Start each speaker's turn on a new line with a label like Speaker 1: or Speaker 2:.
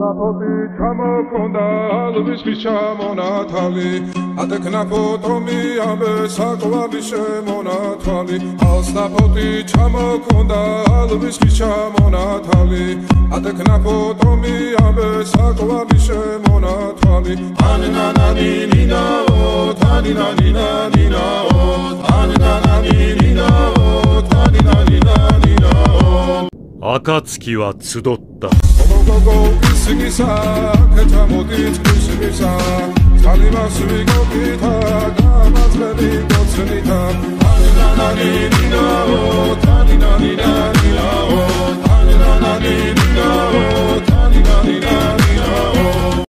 Speaker 1: ნაფოტი ჩამოქონდა ალვის ხის ჩამონათალი ატეკნა ფოტომი ამბე საკვალი შემონათვალი ალს ნაფოტი ჩამოქონდა ალვის ხის ჩამონათალი ატეკნა ფოტომი ამბე საკვალი შემონათვალი ანანანინინაო თანინანინანინაო ანანანინინაო თანინანინანინაო
Speaker 2: 暁は集った。
Speaker 1: ისგისა ქეთამოდით ისგისა წალიმას ვიგოქითა გამაძლები გოცნითა ანანანინინაო თანინანინანინაო